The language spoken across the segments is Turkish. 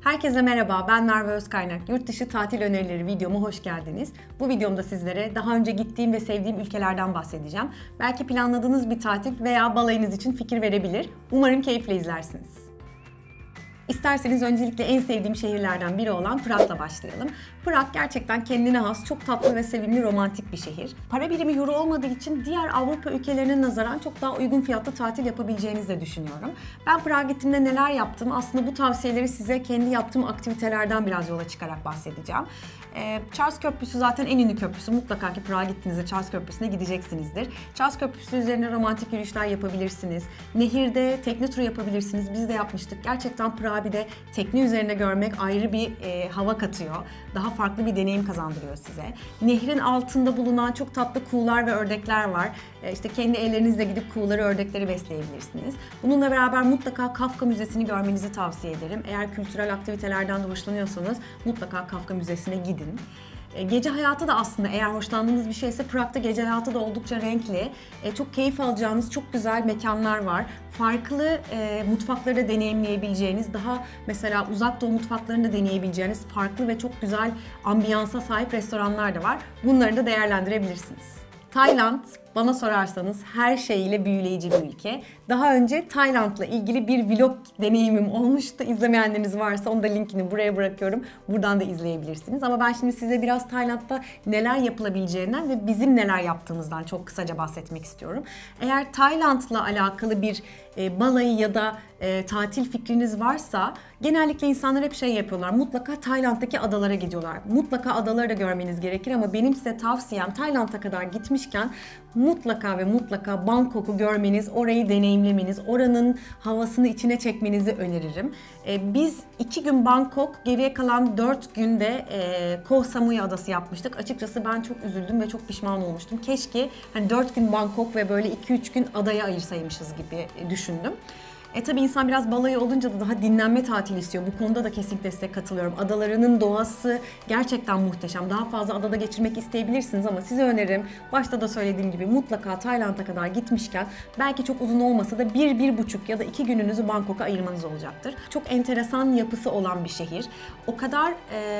Herkese merhaba, ben Merve Özkaynak. Yurt dışı tatil önerileri videoma hoş geldiniz. Bu videomda sizlere daha önce gittiğim ve sevdiğim ülkelerden bahsedeceğim. Belki planladığınız bir tatil veya balayınız için fikir verebilir. Umarım keyifle izlersiniz. İsterseniz öncelikle en sevdiğim şehirlerden biri olan Prag'la başlayalım. Prag gerçekten kendine has, çok tatlı ve sevimli romantik bir şehir. Para birimi euro olmadığı için diğer Avrupa ülkelerine nazaran çok daha uygun fiyatlı tatil yapabileceğinizi de düşünüyorum. Ben Prag'a gittiğimde neler yaptım? Aslında bu tavsiyeleri size kendi yaptığım aktivitelerden biraz yola çıkarak bahsedeceğim. Charles Köprüsü zaten en ünlü köprüsü. Mutlaka ki Prag'a gittiğinizde Charles Köprüsü'ne gideceksinizdir. Charles Köprüsü üzerine romantik yürüyüşler yapabilirsiniz. Nehirde tekne turu yapabilirsiniz. Biz de yapmıştık. Gerçekten Prag'ı bir de tekne üzerine görmek ayrı bir hava katıyor. Daha farklı bir deneyim kazandırıyor size. Nehrin altında bulunan çok tatlı kuğular ve ördekler var. İşte kendi ellerinizle gidip kuğuları, ördekleri besleyebilirsiniz. Bununla beraber mutlaka Kafka Müzesi'ni görmenizi tavsiye ederim. Eğer kültürel aktivitelerden de hoşlanıyorsanız mutlaka Kafka Müzesi'ne gidin. Gece hayatı da aslında eğer hoşlandığınız bir şeyse Prag'da gece hayatı da oldukça renkli. Çok keyif alacağınız çok güzel mekanlar var. Farklı mutfakları da deneyimleyebileceğiniz, daha mesela uzak doğu mutfaklarını da deneyebileceğiniz farklı ve çok güzel ambiyansa sahip restoranlar da var. Bunları da değerlendirebilirsiniz. Tayland, bana sorarsanız her şeyiyle büyüleyici bir ülke. Daha önce Tayland'la ilgili bir vlog deneyimim olmuştu. İzlemeyenleriniz varsa onu da linkini buraya bırakıyorum. Buradan da izleyebilirsiniz. Ama ben şimdi size biraz Tayland'da neler yapılabileceğinden ve bizim neler yaptığımızdan çok kısaca bahsetmek istiyorum. Eğer Tayland'la alakalı bir balayı ya da tatil fikriniz varsa genellikle insanlar hep şey yapıyorlar. Mutlaka Tayland'daki adalara gidiyorlar. Mutlaka adaları da görmeniz gerekir ama benim size tavsiyem Tayland'a kadar gitmişken mutlaka ve mutlaka Bangkok'u görmeniz, orayı deneyimlemeniz, oranın havasını içine çekmenizi öneririm. Biz 2 gün Bangkok, geriye kalan 4 günde Koh Samui Adası yapmıştık. Açıkçası ben çok üzüldüm ve çok pişman olmuştum. Keşke hani 4 gün Bangkok ve böyle 2-3 gün adaya ayırsaymışız gibi düşündüm. Tabii insan biraz balayı olunca da daha dinlenme tatili istiyor. Bu konuda da kesinlikle size katılıyorum. Adalarının doğası gerçekten muhteşem. Daha fazla adada geçirmek isteyebilirsiniz ama size önerim, başta da söylediğim gibi mutlaka Tayland'a kadar gitmişken belki çok uzun olmasa da 1-1,5 ya da 2 gününüzü Bangkok'a ayırmanız olacaktır. Çok enteresan yapısı olan bir şehir. O kadar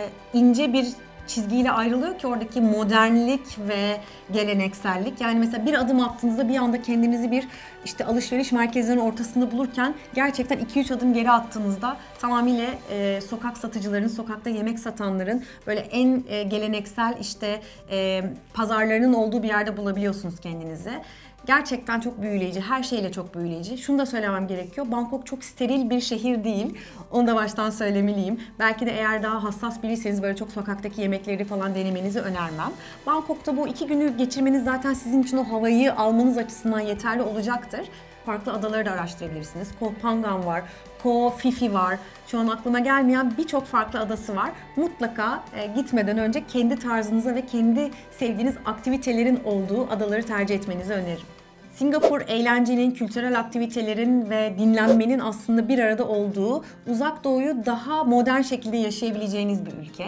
ince bir çizgiyle ayrılıyor ki oradaki modernlik ve geleneksellik. Yani mesela bir adım attığınızda bir anda kendinizi bir işte alışveriş merkezlerinin ortasında bulurken gerçekten 2-3 adım geri attığınızda tamamıyla sokak satıcılarının, sokakta yemek satanların böyle en geleneksel işte pazarlarının olduğu bir yerde bulabiliyorsunuz kendinizi. Gerçekten çok büyüleyici, her şeyle çok büyüleyici. Şunu da söylemem gerekiyor, Bangkok çok steril bir şehir değil. Onu da baştan söylemeliyim. Belki de eğer daha hassas biriyseniz böyle çok sokaktaki yemekleri falan denemenizi önermem. Bangkok'ta bu 2 günü geçirmeniz zaten sizin için o havayı almanız açısından yeterli olacaktır. Farklı adaları da araştırabilirsiniz. Koh Phangan var, Koh Phi Phi var. Şu an aklıma gelmeyen birçok farklı adası var. Mutlaka gitmeden önce kendi tarzınıza ve kendi sevdiğiniz aktivitelerin olduğu adaları tercih etmenizi öneririm. Singapur, eğlencenin, kültürel aktivitelerin ve dinlenmenin aslında bir arada olduğu, uzak doğuyu daha modern şekilde yaşayabileceğiniz bir ülke.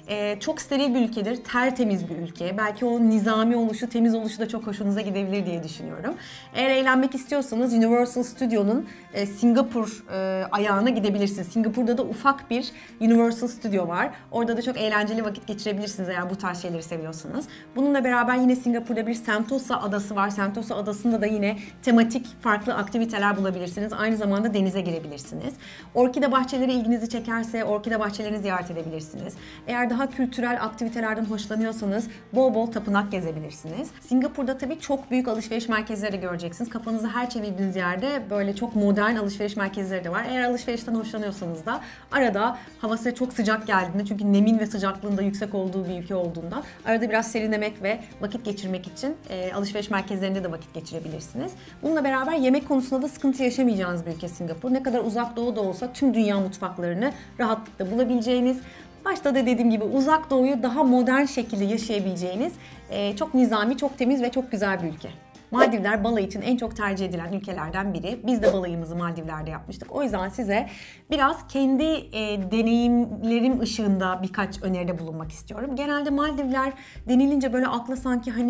Çok steril bir ülkedir, tertemiz bir ülke. Belki o nizami oluşu, temiz oluşu da çok hoşunuza gidebilir diye düşünüyorum. Eğer eğlenmek istiyorsanız Universal Studio'nun Singapur ayağına gidebilirsiniz. Singapur'da da ufak bir Universal Studio var. Orada da çok eğlenceli vakit geçirebilirsiniz eğer bu tarz şeyleri seviyorsanız. Bununla beraber yine Singapur'da bir Sentosa adası var. Sentosa adasında da yine tematik farklı aktiviteler bulabilirsiniz. Aynı zamanda denize girebilirsiniz. Orkide bahçeleri ilginizi çekerse orkide bahçelerini ziyaret edebilirsiniz. Eğer daha kültürel aktivitelerden hoşlanıyorsanız bol bol tapınak gezebilirsiniz. Singapur'da tabii çok büyük alışveriş merkezleri de göreceksiniz. Kafanızı her çevirdiğiniz yerde böyle çok modern alışveriş merkezleri de var. Eğer alışverişten hoşlanıyorsanız da arada havası çok sıcak geldiğinde, çünkü nemin ve sıcaklığın da yüksek olduğu bir ülke olduğundan arada biraz serinlemek ve vakit geçirmek için alışveriş merkezlerinde de vakit geçirebilirsiniz. Bununla beraber yemek konusunda da sıkıntı yaşamayacağınız bir ülke Singapur. Ne kadar uzak doğu da olsa tüm dünya mutfaklarını rahatlıkla bulabileceğiniz, başta da dediğim gibi uzak doğuyu daha modern şekilde yaşayabileceğiniz çok nizami, çok temiz ve çok güzel bir ülke. Maldivler balayı için en çok tercih edilen ülkelerden biri. Biz de balayımızı Maldivler'de yapmıştık. O yüzden size biraz kendi deneyimlerim ışığında birkaç öneride bulunmak istiyorum. Genelde Maldivler denilince böyle akla sanki hani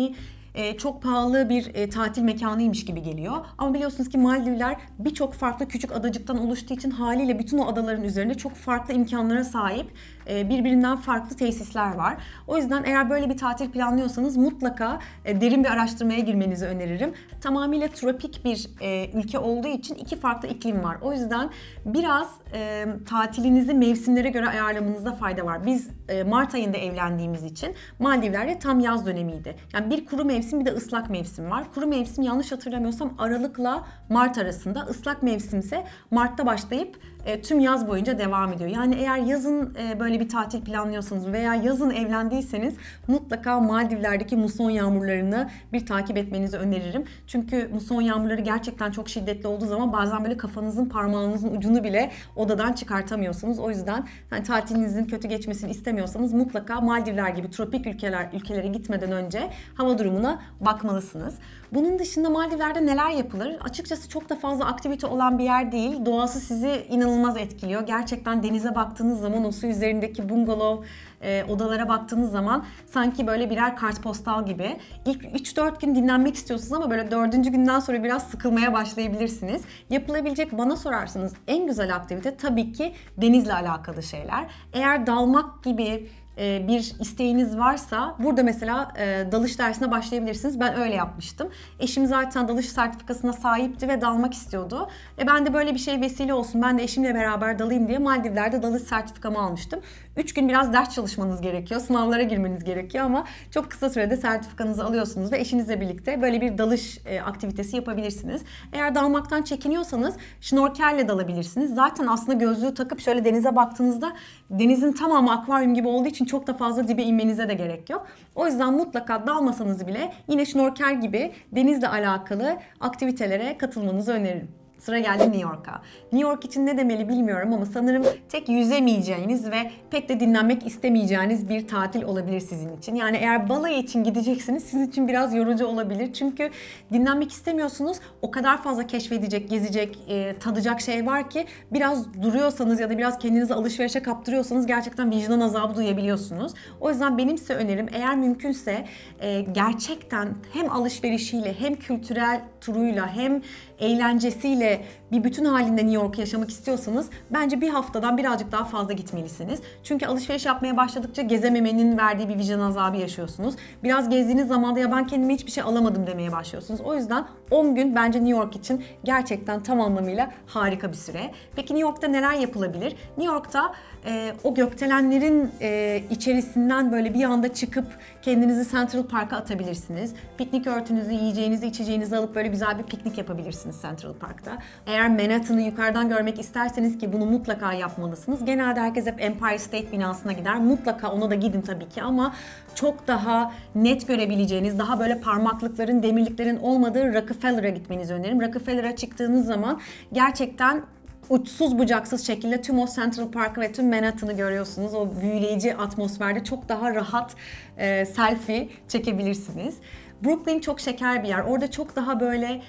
çok pahalı bir tatil mekanıymış gibi geliyor. Ama biliyorsunuz ki Maldivler birçok farklı küçük adacıktan oluştuğu için haliyle bütün o adaların üzerinde çok farklı imkanlara sahip, birbirinden farklı tesisler var. O yüzden eğer böyle bir tatil planlıyorsanız mutlaka derin bir araştırmaya girmenizi öneririm. Tamamıyla tropik bir ülke olduğu için iki farklı iklim var. O yüzden biraz tatilinizi mevsimlere göre ayarlamanızda fayda var. Biz Mart ayında evlendiğimiz için Maldivler'de tam yaz dönemiydi. Yani bir kuru mevsim bir de ıslak mevsim var. Kuru mevsim yanlış hatırlamıyorsam Aralık'la Mart arasında, ıslak mevsimse Mart'ta başlayıp tüm yaz boyunca devam ediyor. Yani eğer yazın böyle bir tatil planlıyorsanız veya yazın evlendiyseniz mutlaka Maldivler'deki muson yağmurlarını bir takip etmenizi öneririm. Çünkü muson yağmurları gerçekten çok şiddetli olduğu zaman bazen böyle kafanızın parmağınızın ucunu bile odadan çıkartamıyorsunuz. O yüzden yani tatilinizin kötü geçmesini istemiyorsanız mutlaka Maldivler gibi tropik ülkelere gitmeden önce hava durumuna bakmalısınız. Bunun dışında Maldivler'de neler yapılır? Açıkçası çok da fazla aktivite olan bir yer değil. Doğası sizi inanılmaz etkiliyor. Gerçekten denize baktığınız zaman o su üzerindeki bungalov odalara baktığınız zaman sanki böyle birer kartpostal gibi. İlk 3-4 gün dinlenmek istiyorsunuz ama böyle 4. günden sonra biraz sıkılmaya başlayabilirsiniz. Yapılabilecek, bana sorarsanız en güzel aktivite tabii ki denizle alakalı şeyler. Eğer dalmak gibi bir isteğiniz varsa burada mesela dalış dersine başlayabilirsiniz. Ben öyle yapmıştım. Eşim zaten dalış sertifikasına sahipti ve dalmak istiyordu. Ben de böyle bir şey vesile olsun, ben de eşimle beraber dalayım diye Maldivler'de dalış sertifikamı almıştım. 3 gün biraz ders çalışmanız gerekiyor, sınavlara girmeniz gerekiyor ama çok kısa sürede sertifikanızı alıyorsunuz ve eşinizle birlikte böyle bir dalış aktivitesi yapabilirsiniz. Eğer dalmaktan çekiniyorsanız şnorkelle dalabilirsiniz. Zaten aslında gözlüğü takıp şöyle denize baktığınızda denizin tamamı akvaryum gibi olduğu için çok da fazla dibe inmenize de gerek yok. O yüzden mutlaka dalmasanız bile yine şnorkel gibi denizle alakalı aktivitelere katılmanızı öneririm. Sıra geldi New York'a. New York için ne demeli bilmiyorum ama sanırım tek yüzemeyeceğiniz ve pek de dinlenmek istemeyeceğiniz bir tatil olabilir sizin için. Yani eğer balayı için gideceksiniz, sizin için biraz yorucu olabilir. Çünkü dinlenmek istemiyorsunuz. O kadar fazla keşfedecek, gezecek, tadacak şey var ki biraz duruyorsanız ya da biraz kendinizi alışverişe kaptırıyorsanız gerçekten vicdan azabı duyabiliyorsunuz. O yüzden benim size önerim, eğer mümkünse gerçekten hem alışverişiyle hem kültürel turuyla hem eğlencesiyle bir bütün halinde New York yaşamak istiyorsanız bence bir haftadan birazcık daha fazla gitmelisiniz. Çünkü alışveriş yapmaya başladıkça gezememenin verdiği bir vicdan azabı yaşıyorsunuz. Biraz gezdiğiniz zaman da ya ben kendime hiçbir şey alamadım demeye başlıyorsunuz. O yüzden 10 gün bence New York için gerçekten tam anlamıyla harika bir süre. Peki New York'ta neler yapılabilir? New York'ta o gökdelenlerin içerisinden böyle bir anda çıkıp kendinizi Central Park'a atabilirsiniz. Piknik örtünüzü, yiyeceğinizi, içeceğinizi alıp böyle güzel bir piknik yapabilirsiniz Central Park'ta. Eğer Manhattan'ı yukarıdan görmek isterseniz ki bunu mutlaka yapmalısınız. Genelde herkes hep Empire State binasına gider. Mutlaka ona da gidin tabii ki ama çok daha net görebileceğiniz, daha böyle parmaklıkların, demirliklerin olmadığı Rockefeller'a gitmenizi öneririm. Rockefeller'a çıktığınız zaman gerçekten uçsuz bucaksız şekilde tüm o Central Park'ı ve tüm Manhattan'ı görüyorsunuz. O büyüleyici atmosferde çok daha rahat selfie çekebilirsiniz. Brooklyn çok şeker bir yer. Orada çok daha böyle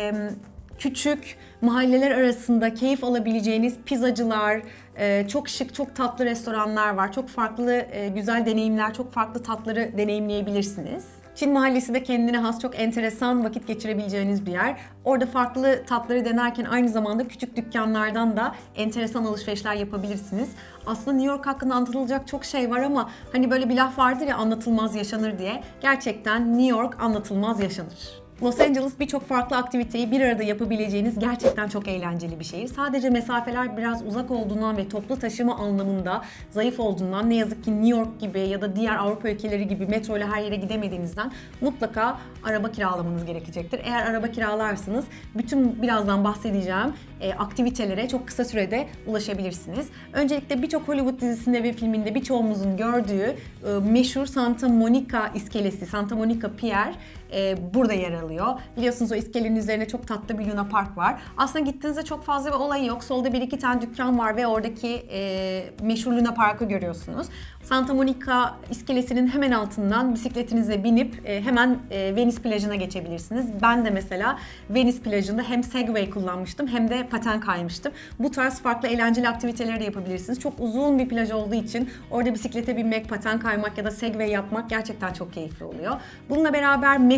küçük mahalleler arasında keyif alabileceğiniz pizzacılar, çok şık, çok tatlı restoranlar var. Çok farklı güzel deneyimler, çok farklı tatları deneyimleyebilirsiniz. Çin Mahallesi de kendine has çok enteresan vakit geçirebileceğiniz bir yer. Orada farklı tatları denerken aynı zamanda küçük dükkanlardan da enteresan alışverişler yapabilirsiniz. Aslında New York hakkında anlatılacak çok şey var ama hani böyle bir laf vardır ya, anlatılmaz yaşanır diye. Gerçekten New York anlatılmaz yaşanır. Los Angeles birçok farklı aktiviteyi bir arada yapabileceğiniz gerçekten çok eğlenceli bir şehir. Sadece mesafeler biraz uzak olduğundan ve toplu taşıma anlamında zayıf olduğundan ne yazık ki New York gibi ya da diğer Avrupa ülkeleri gibi metro ile her yere gidemediğinizden mutlaka araba kiralamanız gerekecektir. Eğer araba kiralarsanız bütün birazdan bahsedeceğim aktivitelere çok kısa sürede ulaşabilirsiniz. Öncelikle birçok Hollywood dizisinde ve filminde birçoğumuzun gördüğü meşhur Santa Monica iskelesi, Santa Monica Pier burada yer alıyor. Biliyorsunuz o iskelenin üzerine çok tatlı bir Luna Park var. Aslında gittiğinizde çok fazla bir olayı yok. Solda bir iki tane dükkan var ve oradaki meşhur Luna Park'ı görüyorsunuz. Santa Monica iskelesinin hemen altından bisikletinize binip hemen Venice plajına geçebilirsiniz. Ben de mesela Venice plajında hem Segway kullanmıştım hem de paten kaymıştım. Bu tarz farklı eğlenceli aktiviteleri de yapabilirsiniz. Çok uzun bir plaj olduğu için orada bisiklete binmek, paten kaymak ya da Segway yapmak gerçekten çok keyifli oluyor. Bununla beraber meşhur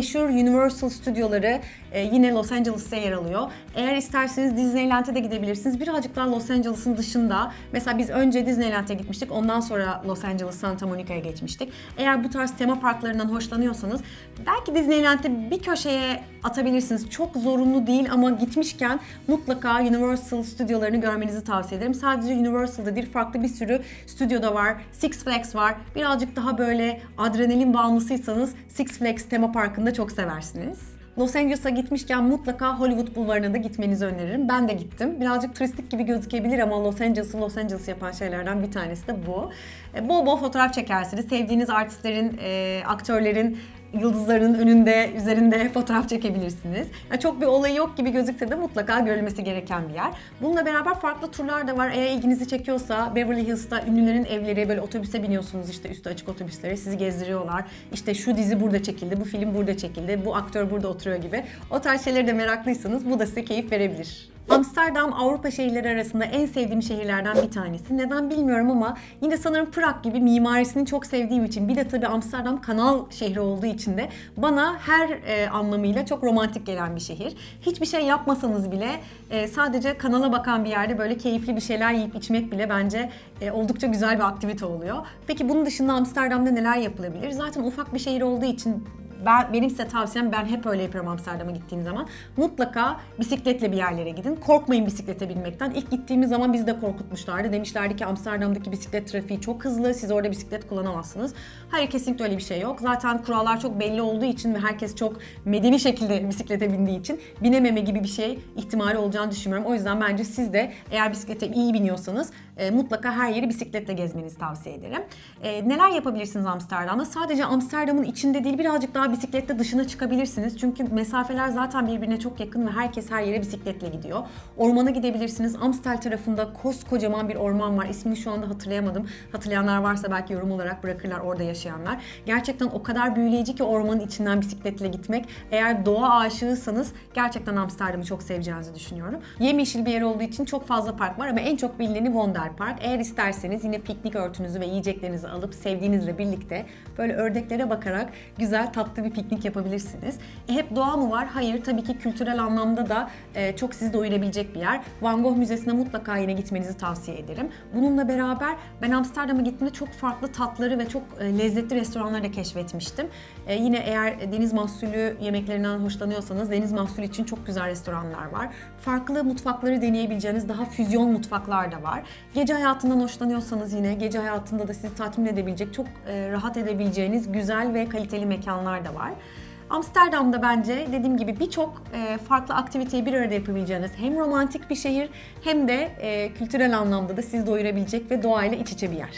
meşhur Universal stüdyoları yine Los Angeles'ta yer alıyor. Eğer isterseniz Disneyland'e de gidebilirsiniz. Birazcık daha Los Angeles'ın dışında. Mesela biz önce Disneyland'e gitmiştik. Ondan sonra Los Angeles, Santa Monica'ya geçmiştik. Eğer bu tarz tema parklarından hoşlanıyorsanız belki Disneyland'de bir köşeye atabilirsiniz. Çok zorunlu değil ama gitmişken mutlaka Universal stüdyolarını görmenizi tavsiye ederim. Sadece Universal'da değil, farklı bir sürü stüdyoda var. Six Flags var. Birazcık daha böyle adrenalin bağımlısıysanız Six Flags tema parkında çok seversiniz. Los Angeles'a gitmişken mutlaka Hollywood Bulvarı'na da gitmenizi öneririm. Ben de gittim. Birazcık turistik gibi gözükebilir ama Los Angeles yapan şeylerden bir tanesi de bu. Bol bol fotoğraf çekersiniz. Sevdiğiniz artistlerin, aktörlerin, yıldızların önünde, üzerinde fotoğraf çekebilirsiniz. Yani çok bir olayı yok gibi gözükse de mutlaka görülmesi gereken bir yer. Bununla beraber farklı turlar da var. Eğer ilginizi çekiyorsa Beverly Hills'ta ünlülerin evleri, böyle otobüse biniyorsunuz, işte üstü açık otobüslere, sizi gezdiriyorlar. İşte şu dizi burada çekildi, bu film burada çekildi, bu aktör burada oturuyor gibi. O tarz şeyleri de meraklıysanız bu da size keyif verebilir. Amsterdam Avrupa şehirleri arasında en sevdiğim şehirlerden bir tanesi. Neden bilmiyorum ama yine sanırım Prag gibi mimarisini çok sevdiğim için, bir de tabii Amsterdam kanal şehri olduğu için de bana her anlamıyla çok romantik gelen bir şehir. Hiçbir şey yapmasanız bile sadece kanala bakan bir yerde böyle keyifli bir şeyler yiyip içmek bile bence oldukça güzel bir aktivite oluyor. Peki bunun dışında Amsterdam'da neler yapılabilir? Zaten ufak bir şehir olduğu için benim size tavsiyem, ben hep öyle yapıyorum Amsterdam'a gittiğim zaman. Mutlaka bisikletle bir yerlere gidin. Korkmayın bisiklete binmekten. İlk gittiğimiz zaman bizi de korkutmuşlardı. Demişlerdi ki Amsterdam'daki bisiklet trafiği çok hızlı. Siz orada bisiklet kullanamazsınız. Hayır, kesinlikle öyle bir şey yok. Zaten kurallar çok belli olduğu için ve herkes çok medeni şekilde bisiklete bindiği için binememe gibi bir şey ihtimali olacağını düşünmüyorum. O yüzden bence siz de eğer bisiklete iyi biniyorsanız mutlaka her yeri bisikletle gezmenizi tavsiye ederim. Neler yapabilirsiniz Amsterdam'da? Sadece Amsterdam'ın içinde değil, birazcık daha bisikletle dışına çıkabilirsiniz. Çünkü mesafeler zaten birbirine çok yakın ve herkes her yere bisikletle gidiyor. Ormana gidebilirsiniz. Amstel tarafında koskocaman bir orman var. İsmini şu anda hatırlayamadım. Hatırlayanlar varsa belki yorum olarak bırakırlar, orada yaşayanlar. Gerçekten o kadar büyüleyici ki ormanın içinden bisikletle gitmek. Eğer doğa aşığıysanız gerçekten Amsterdam'ı çok seveceğinizi düşünüyorum. Yemyeşil bir yer olduğu için çok fazla park var ama en çok bilineni Vondelpark. Eğer isterseniz yine piknik örtünüzü ve yiyeceklerinizi alıp sevdiğinizle birlikte böyle ördeklere bakarak güzel tatlı bir piknik yapabilirsiniz. Hep doğa mı var? Hayır. Tabii ki kültürel anlamda da çok sizi doyurabilecek bir yer. Van Gogh Müzesi'ne mutlaka yine gitmenizi tavsiye ederim. Bununla beraber ben Amsterdam'a gittiğimde çok farklı tatları ve çok lezzetli restoranları da keşfetmiştim. Yine eğer deniz mahsulü yemeklerinden hoşlanıyorsanız deniz mahsulü için çok güzel restoranlar var. Farklı mutfakları deneyebileceğiniz daha füzyon mutfaklar da var. Gece hayatından hoşlanıyorsanız yine gece hayatında da sizi tatmin edebilecek, çok rahat edebileceğiniz güzel ve kaliteli mekanlar da var. Amsterdam'da bence dediğim gibi birçok farklı aktiviteyi bir arada yapabileceğiniz hem romantik bir şehir hem de kültürel anlamda da sizi doyurabilecek ve doğayla iç içe bir yer.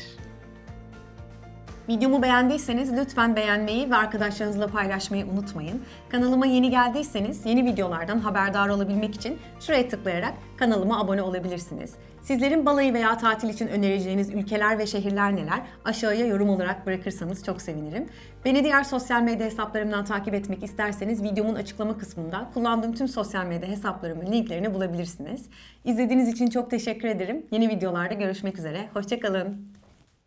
Videomu beğendiyseniz lütfen beğenmeyi ve arkadaşlarınızla paylaşmayı unutmayın. Kanalıma yeni geldiyseniz yeni videolardan haberdar olabilmek için şuraya tıklayarak kanalıma abone olabilirsiniz. Sizlerin balayı veya tatil için önereceğiniz ülkeler ve şehirler neler? Aşağıya yorum olarak bırakırsanız çok sevinirim. Beni diğer sosyal medya hesaplarımdan takip etmek isterseniz videomun açıklama kısmında kullandığım tüm sosyal medya hesaplarımın linklerini bulabilirsiniz. İzlediğiniz için çok teşekkür ederim. Yeni videolarda görüşmek üzere. Hoşça kalın.